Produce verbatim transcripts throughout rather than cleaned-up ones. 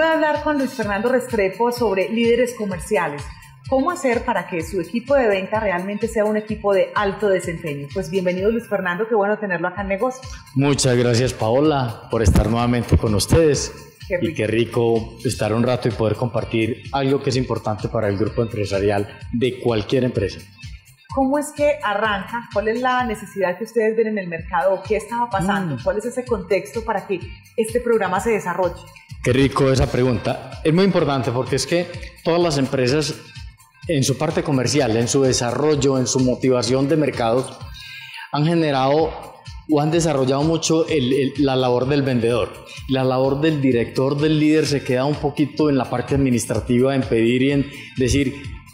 a hablar con Luis Fernando Restrepo sobre líderes comerciales. ¿Cómo hacer para que su equipo de venta realmente sea un equipo de alto desempeño? Pues bienvenido, Luis Fernando, qué bueno tenerlo acá en Negocios. Muchas gracias, Paola, por estar nuevamente con ustedes. Qué y qué rico estar un rato y poder compartir algo que es importante para el grupo empresarial de cualquier empresa. ¿Cómo es que arranca? ¿Cuál es la necesidad que ustedes ven en el mercado? ¿Qué estaba pasando? Mm. ¿Cuál es ese contexto para que este programa se desarrolle? Qué rico esa pregunta. Es muy importante porque es que todas las empresas en su parte comercial, en su desarrollo, en su motivación de mercados, han generado o han desarrollado mucho el, el, la labor del vendedor. La labor del director, del líder, se queda un poquito en la parte administrativa, en pedir y en decir,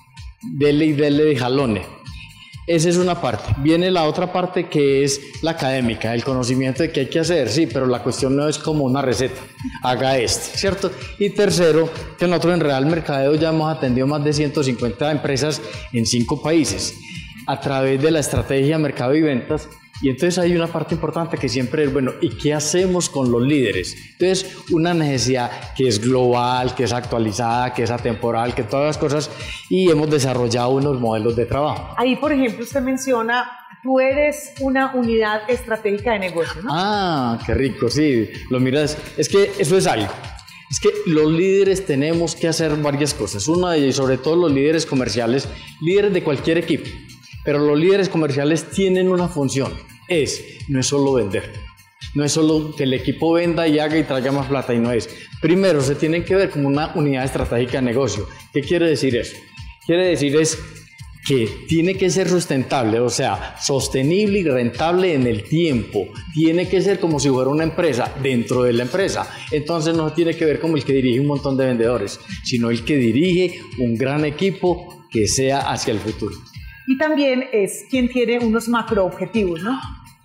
dele y dele de jalones. Esa es una parte. Viene la otra parte que es la académica, el conocimiento de qué hay que hacer, sí, pero la cuestión no es como una receta, haga esto, ¿cierto? Y tercero, que nosotros en Real Mercadeo ya hemos atendido más de ciento cincuenta empresas en cinco países a través de la estrategia mercado y ventas. Y entonces hay una parte importante que siempre es, bueno, ¿y qué hacemos con los líderes? Entonces, una necesidad que es global, que es actualizada, que es atemporal, que todas las cosas, y hemos desarrollado unos modelos de trabajo. Ahí, por ejemplo, usted menciona, tú eres una unidad estratégica de negocio, ¿no? Ah, qué rico, sí, lo miras, es que eso es algo. Es que los líderes tenemos que hacer varias cosas. Una de ellas, y sobre todo los líderes comerciales, líderes de cualquier equipo. Pero los líderes comerciales tienen una función, es, no es solo vender, no es solo que el equipo venda y haga y traiga más plata, y no es. Primero, se tienen que ver como una unidad estratégica de negocio. ¿Qué quiere decir eso? Quiere decir es que tiene que ser sustentable, o sea, sostenible y rentable en el tiempo. Tiene que ser como si fuera una empresa dentro de la empresa. Entonces no tiene que ver como el que dirige un montón de vendedores, sino el que dirige un gran equipo que sea hacia el futuro. Y también es quien tiene unos macroobjetivos, ¿no?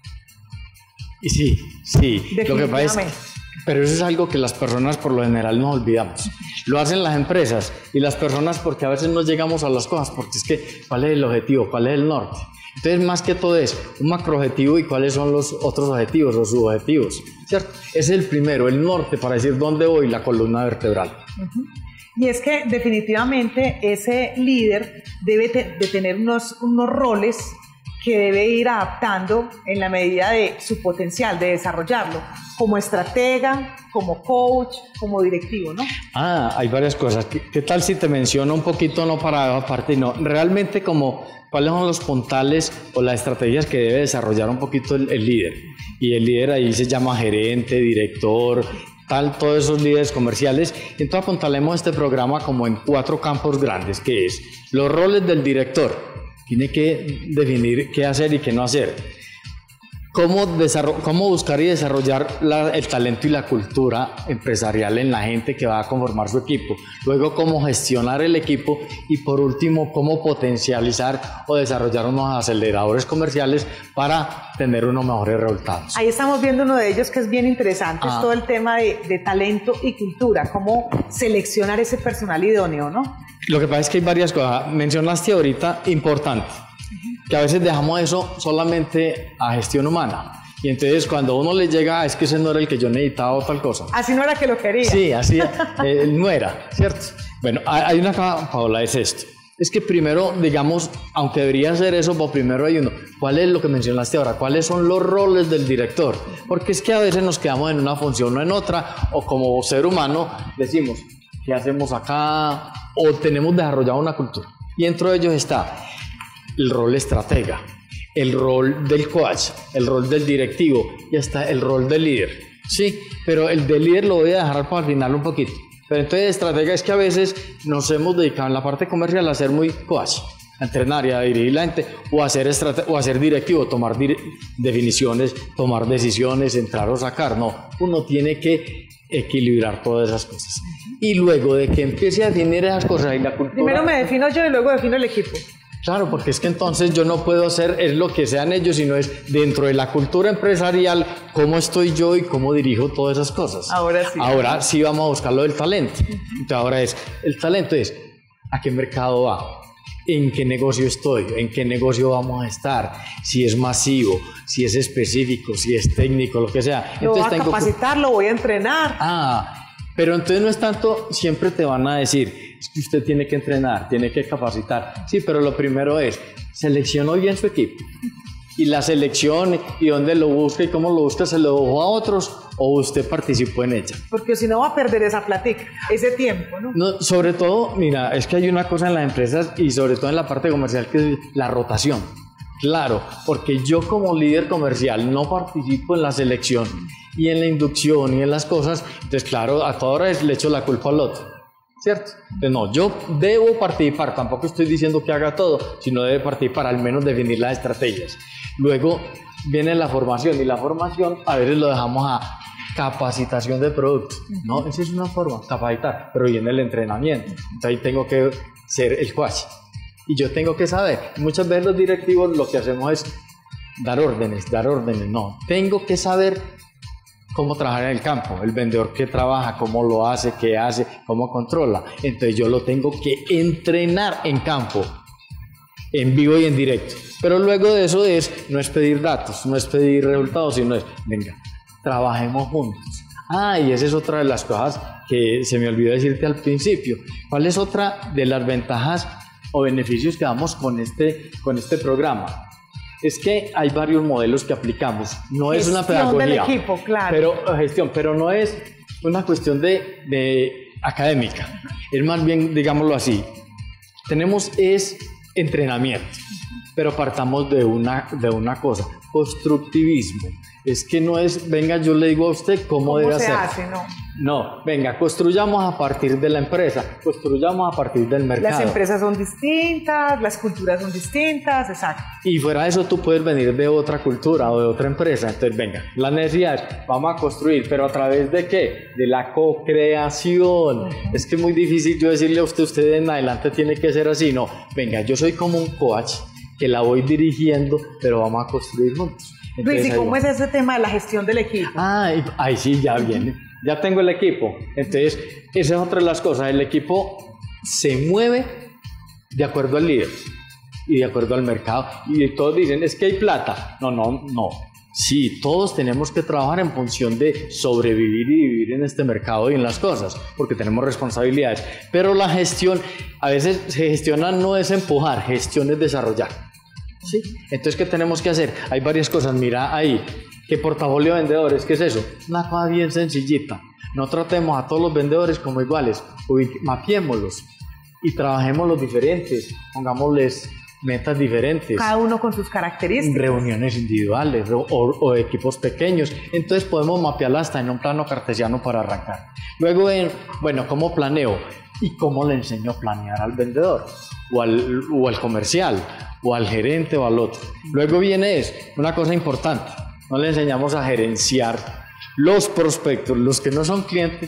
Y sí, sí. Lo que pasa es, pero eso es algo que las personas por lo general nos olvidamos. Lo hacen las empresas y las personas porque a veces no llegamos a las cosas, porque es que, ¿cuál es el objetivo? ¿Cuál es el norte? Entonces, más que todo es un macroobjetivo y cuáles son los otros objetivos o subobjetivos, ¿cierto? Es el primero, el norte, para decir dónde voy, la columna vertebral. Uh-huh. Y es que definitivamente ese líder debe te, de tener unos, unos roles que debe ir adaptando en la medida de su potencial, de desarrollarlo, como estratega, como coach, como directivo, ¿no? Ah, hay varias cosas. ¿Qué, qué tal si te menciono un poquito, no para aparte, no, realmente como cuáles son los puntales o las estrategias que debe desarrollar un poquito el, el líder? Y el líder ahí se llama gerente, director, tal, todos esos líderes comerciales. Entonces apuntalemos este programa como en cuatro campos grandes, que es los roles del director. Tiene que definir qué hacer y qué no hacer. Cómo, cómo buscar y desarrollar la, el talento y la cultura empresarial en la gente que va a conformar su equipo. Luego, cómo gestionar el equipo. Y por último, cómo potencializar o desarrollar unos aceleradores comerciales para tener unos mejores resultados. Ahí estamos viendo uno de ellos que es bien interesante, ah. es todo el tema de, de talento y cultura, cómo seleccionar ese personal idóneo, ¿no? Lo que pasa es que hay varias cosas. Mencionaste ahorita, importante, que a veces dejamos eso solamente a gestión humana. Y entonces cuando uno le llega, es que ese no era el que yo necesitaba o tal cosa. Así no era que lo quería. Sí, así eh, no era, ¿cierto? Bueno, hay una cosa, Paola, es esto. Es que primero, digamos, aunque debería ser eso, pues primero hay uno. ¿Cuál es lo que mencionaste ahora? ¿Cuáles son los roles del director? Porque es que a veces nos quedamos en una función o en otra, o como ser humano decimos, ¿qué hacemos acá? O tenemos desarrollado una cultura. Y dentro de ellos está el rol estratega, el rol del coach, el rol del directivo y hasta el rol del líder. Sí, pero el del líder lo voy a dejar para el final un poquito. Pero entonces estratega es que a veces nos hemos dedicado en la parte comercial a ser muy coach, a entrenar y a dirigir la gente, o a ser, estrate- o a ser directivo, tomar dir- definiciones, tomar decisiones, entrar o sacar. No, uno tiene que equilibrar todas esas cosas. Y luego de que empiece a definir esas cosas y la cultura... Primero me defino yo y luego defino el equipo. Claro, porque es que entonces yo no puedo hacer es lo que sean ellos, sino es dentro de la cultura empresarial cómo estoy yo y cómo dirijo todas esas cosas. Ahora sí. Ahora sí vamos a buscar lo del talento. Entonces ahora es, el talento es, ¿a qué mercado va? ¿En qué negocio estoy? ¿En qué negocio vamos a estar? Si es masivo, si es específico, si es técnico, lo que sea. Lo Entonces, voy a tengo capacitar, que... lo voy a entrenar. Ah, Pero entonces no es tanto, siempre te van a decir, es que usted tiene que entrenar, tiene que capacitar. Sí, pero lo primero es, seleccionó bien su equipo. Y la selección, y dónde lo busca y cómo lo busca, se lo dejó a otros o usted participó en ella. Porque si no va a perder esa plática, ese tiempo, ¿no? No, sobre todo, mira, es que hay una cosa en las empresas y sobre todo en la parte comercial que es la rotación. Claro, porque yo como líder comercial no participo en la selección y en la inducción y en las cosas, entonces claro, a toda hora le echo la culpa al otro, ¿cierto? Entonces no, yo debo participar, tampoco estoy diciendo que haga todo, sino debe participar, al menos definir las estrategias. Luego viene la formación y la formación a veces lo dejamos a capacitación de productos, ¿no? Esa es una forma, capacitar, pero viene el entrenamiento, entonces ahí tengo que ser el coach. Y yo tengo que saber, muchas veces los directivos lo que hacemos es dar órdenes, dar órdenes, no, tengo que saber cómo trabajar en el campo, el vendedor que trabaja, cómo lo hace, qué hace, cómo controla, entonces yo lo tengo que entrenar en campo, en vivo y en directo, pero luego de eso es, no es pedir datos, no es pedir resultados, sino es, venga, trabajemos juntos. Ah, y esa es otra de las cosas que se me olvidó decirte al principio, ¿cuál es otra de las ventajas o beneficios que damos con este, con este programa? Es que hay varios modelos que aplicamos, no gestión es una pedagogía, del equipo, claro. pero, gestión, pero no es una cuestión de, de académica, es más bien, digámoslo así, tenemos es entrenamiento, pero partamos de una, de una cosa, constructivismo. Es que no es, venga, yo le digo a usted cómo, ¿Cómo debe se hacer. hace, no? No, venga, construyamos a partir de la empresa, construyamos a partir del mercado. Las empresas son distintas, las culturas son distintas, exacto. Y fuera de eso tú puedes venir de otra cultura o de otra empresa. Entonces, venga, la necesidad es, vamos a construir, pero ¿a través de qué? De la co-creación. Uh-huh. Es que es muy difícil yo decirle a usted, usted en adelante tiene que ser así. No, venga, yo soy como un coach que la voy dirigiendo, pero vamos a construir juntos. Entonces, Luis, ¿y cómo es ese tema de la gestión del equipo? Ah, ahí sí, ya viene. Ya tengo el equipo. Entonces, esa es otra de las cosas. El equipo se mueve de acuerdo al líder y de acuerdo al mercado. Y todos dicen, es que hay plata. No, no, no. Sí, todos tenemos que trabajar en función de sobrevivir y vivir en este mercado y en las cosas, porque tenemos responsabilidades. Pero la gestión, a veces se gestiona no es empujar, gestión es desarrollar. ¿Sí? Entonces, ¿qué tenemos que hacer? Hay varias cosas. Mira ahí. ¿Qué portafolio de vendedores? ¿Qué es eso? Una cosa bien sencillita. No tratemos a todos los vendedores como iguales. Mapiémoslos y trabajemos los diferentes. Pongámosles metas diferentes. Cada uno con sus características. Reuniones individuales o, o equipos pequeños. Entonces podemos mapearla hasta en un plano cartesiano para arrancar. Luego, en, bueno, ¿cómo planeo? ¿Y cómo le enseño a planear al vendedor? O al, o al comercial, o al gerente o al otro. Luego viene es una cosa importante. No le enseñamos a gerenciar los prospectos, los que no son clientes,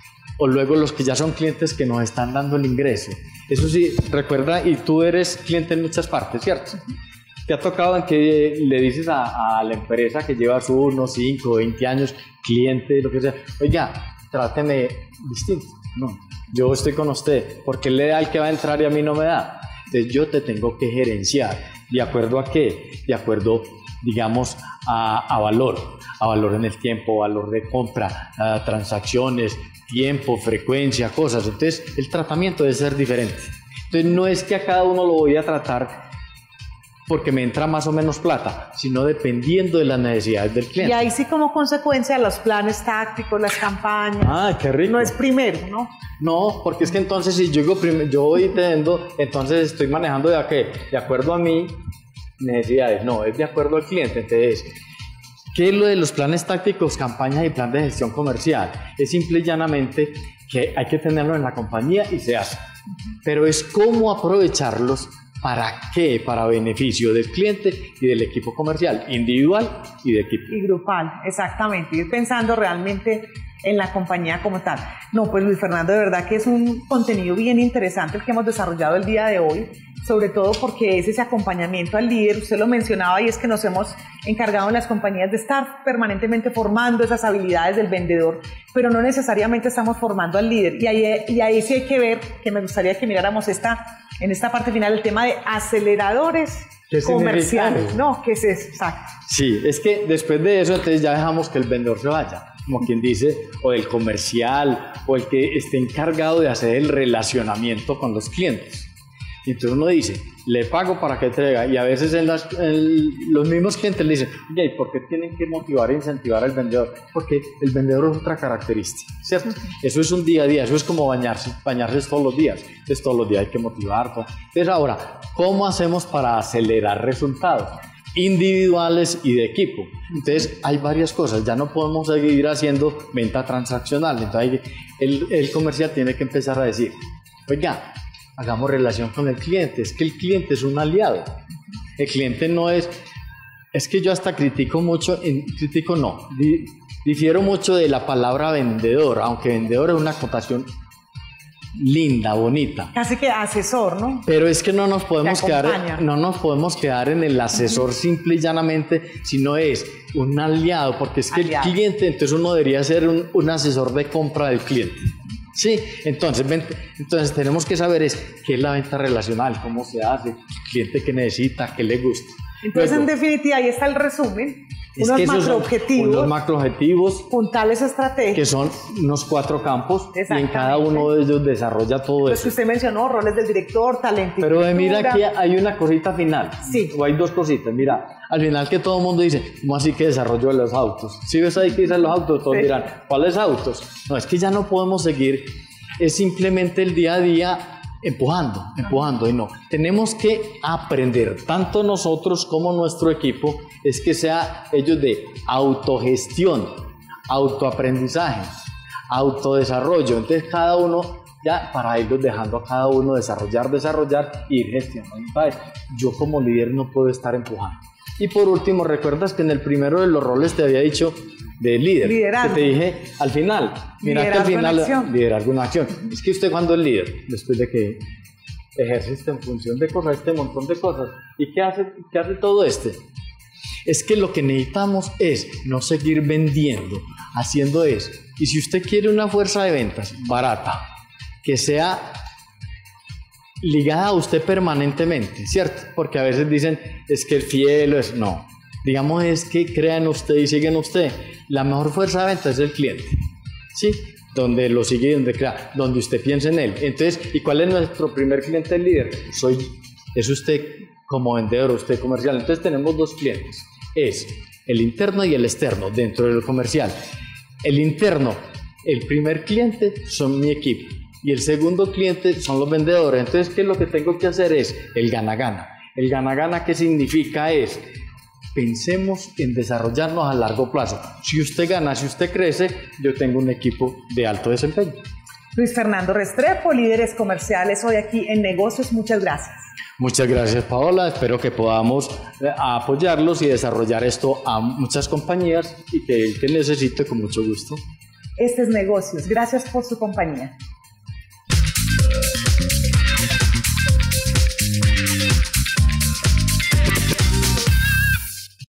o luego los que ya son clientes que nos están dando el ingreso. Eso sí, recuerda, y tú eres cliente en muchas partes, ¿cierto? ¿Te ha tocado en que le dices a, a la empresa que lleva sus unos cinco, veinte años, cliente, lo que sea, oiga, tráteme distinto? No, yo estoy con usted, porque le da al que va a entrar y a mí no me da. Entonces yo te tengo que gerenciar. ¿De acuerdo a qué? De acuerdo, digamos, a, a valor, a valor en el tiempo, valor de compra, a transacciones, tiempo, frecuencia, cosas. Entonces, el tratamiento debe ser diferente. Entonces, no es que a cada uno lo voy a tratar porque me entra más o menos plata, sino dependiendo de las necesidades del cliente. Y ahí sí, como consecuencia, los planes tácticos, las campañas. Ah, qué rico. No es primero, ¿no? No, porque es que entonces si yo digo primero, yo voy teniendo, entonces estoy manejando de a qué, de acuerdo a mi necesidades, no, es de acuerdo al cliente. Entonces, ¿qué es lo de los planes tácticos, campañas y plan de gestión comercial? Es simple y llanamente que hay que tenerlo en la compañía y se hace, pero es cómo aprovecharlos. ¿Para qué? Para beneficio del cliente y del equipo comercial, individual y de equipo. Y grupal, exactamente, ir pensando realmente en la compañía como tal. No, pues Luis Fernando, de verdad que es un contenido bien interesante el que hemos desarrollado el día de hoy, sobre todo porque es ese acompañamiento al líder. Usted lo mencionaba, y es que nos hemos encargado en las compañías de estar permanentemente formando esas habilidades del vendedor, pero no necesariamente estamos formando al líder. Y ahí, y ahí sí hay que ver, que me gustaría que miráramos esta, en esta parte final, el tema de aceleradores comerciales, ¿no? ¿Qué es eso? Exacto. Sí, es que después de eso, entonces ya dejamos que el vendedor se vaya. como quien dice, o del comercial, o el que esté encargado de hacer el relacionamiento con los clientes. Y entonces uno dice, le pago para que traiga, y a veces en las, en los mismos clientes le dicen, oye, ¿por qué tienen que motivar e incentivar al vendedor? Porque el vendedor es otra característica, ¿cierto? Eso es un día a día, eso es como bañarse, bañarse todos los días, entonces todos los días hay que motivar. Todo. Entonces ahora, ¿cómo hacemos para acelerar resultados individuales y de equipo? Entonces hay varias cosas, ya no podemos seguir haciendo venta transaccional, entonces hay que, el, el comercial tiene que empezar a decir, oiga, hagamos relación con el cliente, es que el cliente es un aliado, el cliente no es, es que yo hasta critico mucho, en, critico no, di, difiero mucho de la palabra vendedor, aunque vendedor es una acotación linda, bonita. Casi que asesor, ¿no? Pero es que no nos podemos quedar, no nos podemos quedar en el asesor uh-huh. simple y llanamente, sino es un aliado, porque es que aliado. El cliente, entonces uno debería ser un, un asesor de compra del cliente. Sí, entonces, entonces tenemos que saber es qué es la venta relacional, cómo se hace, el cliente que necesita, qué le gusta. Entonces, Luego, en definitiva, ahí está el resumen. Es unos que esos macroobjetivos, unos macroobjetivos puntales estratégicos, que son unos cuatro campos y en cada uno de ellos desarrolla todo Los eso. que usted mencionó, roles del director, talento. Pero eh, mira aquí hay una cosita final, sí. o hay dos cositas, mira, al final que todo el mundo dice, ¿cómo así que desarrollo de los autos? Si ves ahí que dicen los autos, todos sí. dirán, ¿cuáles autos? No, es que ya no podemos seguir, es simplemente el día a día empujando, empujando y no. Tenemos que aprender, tanto nosotros como nuestro equipo, es que sea ellos de autogestión, autoaprendizaje, autodesarrollo. Entonces cada uno, ya para irlos dejando a cada uno desarrollar, desarrollar y ir gestionando. ¿Sabes? Yo como líder no puedo estar empujando. Y por último, ¿recuerdas que en el primero de los roles te había dicho de líder? Liderazgo. Que te dije al final. Mira que al final, liderazgo en acción. Es que usted cuando es líder, después de que ejerce esta en función de cosas, este montón de cosas, ¿y qué hace, qué hace todo este? Es que lo que necesitamos es no seguir vendiendo, haciendo eso. Y si usted quiere una fuerza de ventas barata, que sea ligada a usted permanentemente, ¿cierto? Porque a veces dicen, es que el fiel es... No, digamos es que crean en usted y siguen usted. La mejor fuerza de venta es el cliente, ¿sí? Donde lo sigue y donde crea, donde usted piensa en él. Entonces, ¿y cuál es nuestro primer cliente líder? Soy, es usted como vendedor, usted comercial. Entonces tenemos dos clientes, es el interno y el externo dentro del comercial. El interno, el primer cliente son mi equipo. Y el segundo cliente son los vendedores. Entonces, ¿qué es lo que tengo que hacer? Es el gana-gana. El gana-gana, ¿qué significa? Es, pensemos en desarrollarnos a largo plazo. Si usted gana, si usted crece, yo tengo un equipo de alto desempeño. Luis Fernando Restrepo, líderes comerciales, hoy aquí en Negocios. Muchas gracias. Muchas gracias, Paola. Espero que podamos eh, apoyarlos y desarrollar esto a muchas compañías y que el que necesite, con mucho gusto. Este es Negocios. Gracias por su compañía.